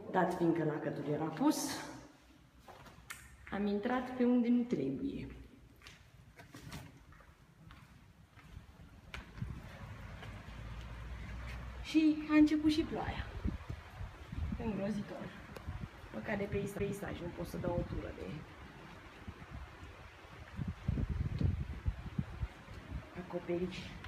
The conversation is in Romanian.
Dat fiindcă lacătul era pus, am intrat pe unde nu trebuie. Și a început și ploaia. Îngrozitor. Măcar de peisaj nu pot să dau o tură de acoperiș.